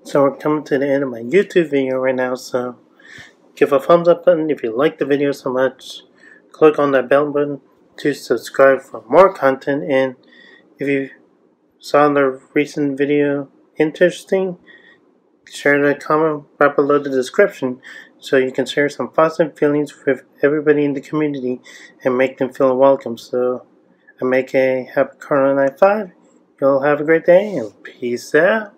So we're coming to the end of my YouTube video right now, so give a thumbs up button if you like the video so much. Click on that bell button to subscribe for more content, and if you saw the recent video interesting, share the comment right below the description so you can share some thoughts and feelings with everybody in the community and make them feel welcome. So I make a happy Corona Night 5. Y'all have a great day and peace out.